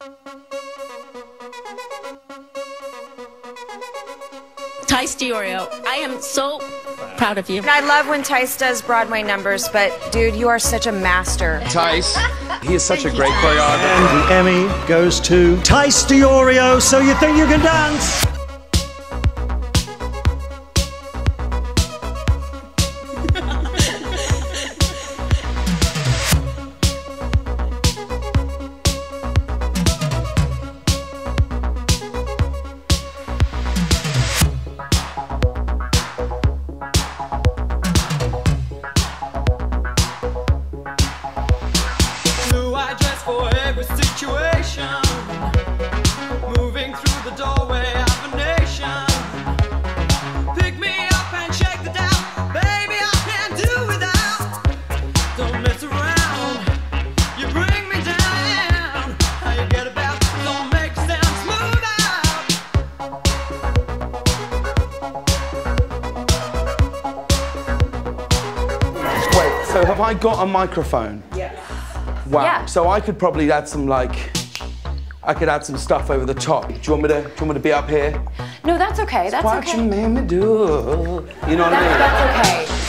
Tyce Diorio, I am so proud of you. And I love when Tyce does Broadway numbers, but dude, you are such a master. Tyce, he is such a great choreographer. And the Emmy goes to Tyce Diorio, So You Think You Can Dance? For every situation, moving through the doorway of a nation. Pick me up and shake the doubt, baby, I can't do without. Don't mess around, you bring me down. How you get about, don't make sound, smooth out. Wait, so have I got a microphone? Yes. Wow. Yeah. So I could probably add some I could add some stuff over the top. Do you want me to be up here? No, that's okay. That's What okay. you made me do? You know what I mean? That's okay.